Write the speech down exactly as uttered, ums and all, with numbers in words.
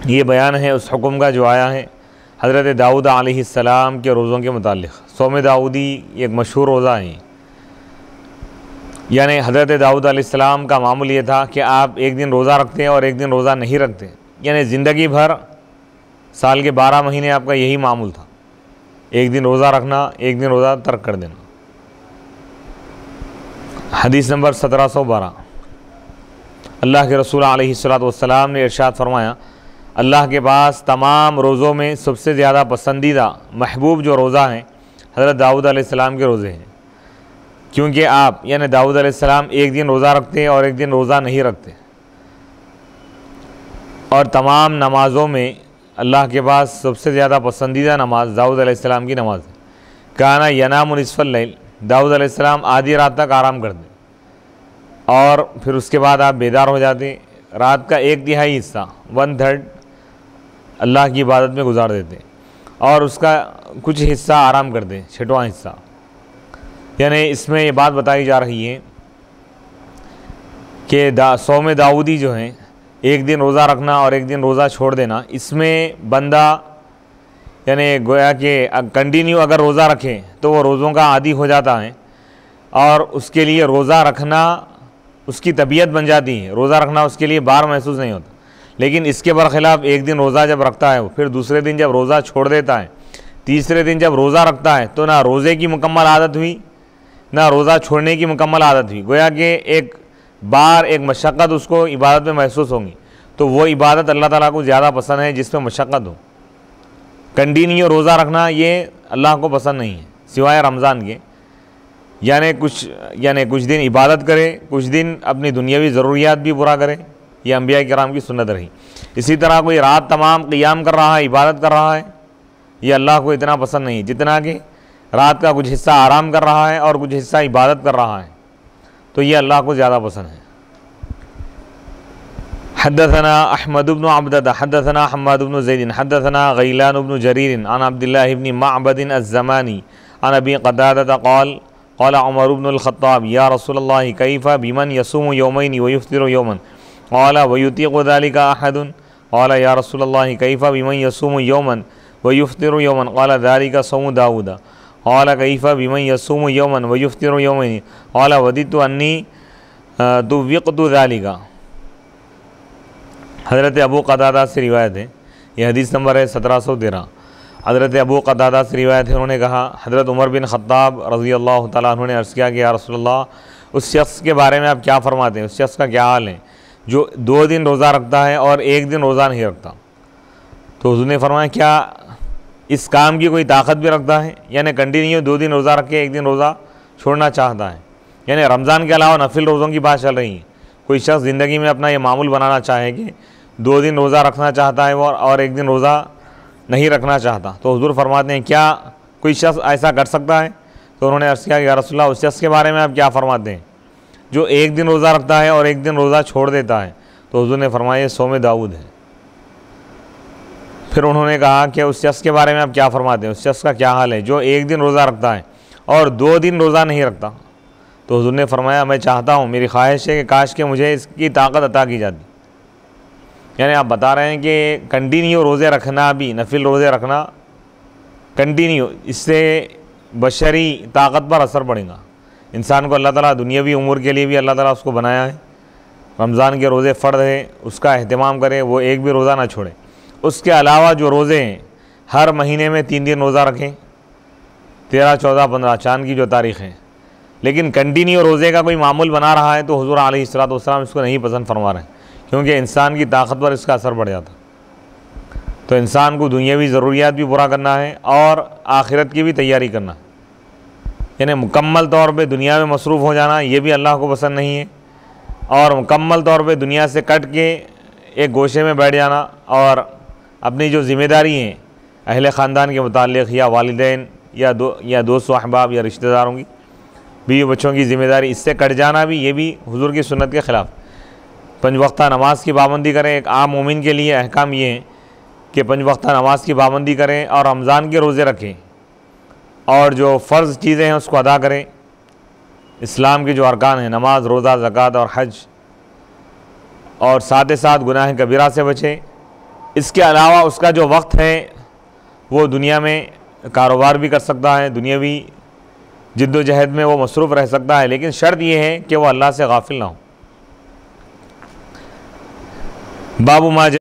ये बयान है उस हुक्म का जो आया है हज़रत दाऊद अलैहिस्सलाम के रोज़ों के मुतालिक। सौम दाऊदी एक मशहूर रोज़ा है, यानी हज़रत दाऊद अलैहिस्सलाम का मामूल ये था कि आप एक दिन रोज़ा रखते हैं और एक दिन रोज़ा नहीं रखते, यानी ज़िंदगी भर साल के बारह महीने आपका यही मामूल था, एक दिन रोज़ा रखना, एक दिन रोज़ा तर्क कर देना। हदीस नंबर सत्रह सौ बारह, अल्लाह के रसूल अलैहिस्सलातु वस्सलाम ने इरशाद फरमाया, अल्लाह के पास तमाम रोज़ों में सबसे ज़्यादा पसंदीदा महबूब जो रोज़ा हैं हज़रत दाऊद अलैहिस्सलाम के रोज़े हैं, क्योंकि आप यानी दाऊद अलैहिस्सलाम एक दिन रोज़ा रखते हैं और एक दिन रोज़ा नहीं रखते। और तमाम नमाज़ों में अल्लाह के पास सबसे ज़्यादा पसंदीदा नमाज दाऊद अलैहिस्सलाम की नमाज है। काना यनामु निस्फ़ल लैल, दाऊद अलैहिस्सलाम आधी रात तक आराम करते और फिर उसके बाद आप बेदार हो जाते, रात का एक तिहाई हिस्सा वन थर्ड अल्लाह की इबादत में गुजार देते और उसका कुछ हिस्सा आराम करते, छठवां हिस्सा। यानी इसमें ये बात बताई जा रही है कि दा सौम दाऊदी जो है एक दिन रोज़ा रखना और एक दिन रोज़ा छोड़ देना, इसमें बंदा यानी गोया कि कंटिन्यू अगर रोज़ा रखे तो वो रोज़ों का आदी हो जाता है और उसके लिए रोज़ा रखना उसकी तबीयत बन जाती है, रोज़ा रखना उसके लिए बार महसूस नहीं होता। लेकिन इसके बरखिलाफ़ एक दिन रोज़ा जब रखता है, फिर दूसरे दिन जब रोज़ा छोड़ देता है, तीसरे दिन जब रोज़ा रखता है, तो ना रोज़े की मुकम्मल आदत हुई ना रोज़ा छोड़ने की मुकम्मल आदत हुई। गोया कि एक बार एक मशक्क़त उसको इबादत में महसूस होगी, तो वो इबादत अल्लाह ताला को ज़्यादा पसंद है जिसमें मशक्क़त हो। कंटिन्यू रोज़ा रखना ये अल्लाह को पसंद नहीं है सिवाय रमज़ान के, यानी कुछ यानी कुछ दिन इबादत करे, कुछ दिन अपनी दुनियावी ज़रूरियात भी पूरा करे, ये अंबिया किराम की सुन्नत रही। इसी तरह कोई रात तमाम क़ियाम कर रहा है, इबादत कर रहा है, ये अल्लाह को इतना पसंद नहीं जितना कि रात का कुछ हिस्सा आराम कर रहा है और कुछ हिस्सा इबादत कर रहा है, तो ये अल्लाह को ज़्यादा पसंद है। हद्दसना अहमद इब्न अब्ददा हद्दसना हम्माद इब्न ज़ैद हद्दसना गैलान इब्न जरीर अन अब्दुल्लाह इब्न मअबद अज़्ज़मानी अन अबी क़तादा क़ाल क़ाल उमर इब्न अल-ख़त्ताब या रसूलल्लाह कैफ़ बिमन यसूमु यौमैन व युफ़्तिरु यौमन क़ाल व युतीक़ु ज़ालिका अहदुन क़ाल या रसूलल्लाह कैफ़ बिमन यसूमु यौमन व युफ़्तिरु यौमन क़ाल ज़ालिका सौमु दाऊद क़ाल कैफ़ बिमन यसूमु यौमन व युफ़्तिरु यौमैन क़ाल वदितु अन्नी तुव्विक़तु ज़ालिका। हज़रत अबू क़तादा से रिवायत है, यह हदीस नंबर है सत्रह सौ तेरह। हज़रत अबू क़तादा से रिवायत है, उन्होंने कहा हज़रत उमर बिन ख़त्ताब रज़ी अल्लाह तआला अन्हु ने अर्ज़ किया कि या रसूलल्लाह, उस शख्स के बारे में आप क्या फ़रमाते हैं, उस शख्स का क्या हाल है जो दो दिन रोज़ा रखता है और एक दिन रोज़ा नहीं रखता। तो हुज़ूर ने फरमाया क्या इस काम की कोई ताकत भी रखता है, यानी कंटिन्यू दो दिन रोज़ा रख के एक दिन रोज़ा छोड़ना चाहता है। यानी रमज़ान के अलावा नफिल रोज़ों की बात चल रही है। कोई शख्स ज़िंदगी में अपना ये मामूल बनाना चाहे कि दो दिन रोज़ा रखना चाहता है और, और एक दिन रोज़ा नहीं रखना चाहता, तो हुज़ूर फरमाते हैं क्या कोई शख्स ऐसा कर सकता है। तो उन्होंने अर्ज़ किया या रसूलल्लाह, उस शख्स के बारे में आप क्या फ़रमाते हैं जो एक दिन रोज़ा रखता है और एक दिन रोज़ा छोड़ देता है। तो हुज़ूर ने फरमाया सौम दाऊद है। फिर उन्होंने कहा कि उस शख्स के बारे में आप क्या फ़रमाते हैं, उस शख्स का क्या हाल है जो एक दिन रोज़ा रखता है और दो दिन रोज़ा नहीं रखता। तो हुज़ूर ने फरमाया मैं चाहता हूँ, मेरी ख्वाहिश है कि काश के मुझे इसकी ताकत अता की जाती। यानी आप बता रहे हैं कि कंटिन्यू रोज़े रखना भी, नफिल रोज़े रखना कंटिन्यू, इससे बशरी ताकत पर असर पड़ेगा। इंसान को अल्लाह ताला दुनियावी उमूर के लिए भी अल्लाह ताला उसको बनाया है। रमज़ान के रोज़े फ़र्ज़ है, उसका अहतमाम करे, वो एक भी रोज़ा ना छोड़े। उसके अलावा जो रोज़े हैं हर महीने में तीन दिन रोज़ा रखें, तेरह चौदह पंद्रह चाँद की जो तारीख़ है। लेकिन कंटिन्यू रोज़े का कोई मामूल बना रहा है तो हुज़ूर अलैहिस्सलातु वस्सलाम इसको नहीं पसंद फरमा रहे हैं, क्योंकि इंसान की ताकत पर इसका असर पड़ जाता। तो इंसान को दुनियावी ज़रूरियात भी पूरा करना है और आखिरत की भी तैयारी करना है। यानी मुकम्मल तौर पे दुनिया में मसरूफ़ हो जाना ये भी अल्लाह को पसंद नहीं है, और मुकम्मल तौर पे दुनिया से कट के एक गोशे में बैठ जाना और अपनी जो ज़िम्मेदारी हैं अहले ख़ानदान के मुताल्लिक़ या वालिदैन या दो या दोस्त अहबाब या रिश्तेदारों की, बीवी बच्चों की ज़िम्मेदारी, इससे कट जाना भी ये भी हुज़ूर की सुन्नत के ख़िलाफ़। पंज वक्ता नमाज की पाबंदी करें। एक आम मोमिन के लिए अहकाम ये है कि पंज वक्ता नमाज की पाबंदी करें और रमज़ान के रोज़े रखें और जो फ़र्ज़ चीज़ें हैं उसको अदा करें। इस्लाम के जो अरकान हैं नमाज, रोज़ा, ज़कात और हज, और साथ ही साथ गुनाह कबीरा से बचें। इसके अलावा उसका जो वक्त है वो दुनिया में कारोबार भी कर सकता है, दुनियावी जिद्दोजहद में वो मसरूफ़ रह सकता है, लेकिन शर्त ये है कि वो अल्लाह से गाफिल ना हो। बाबू मा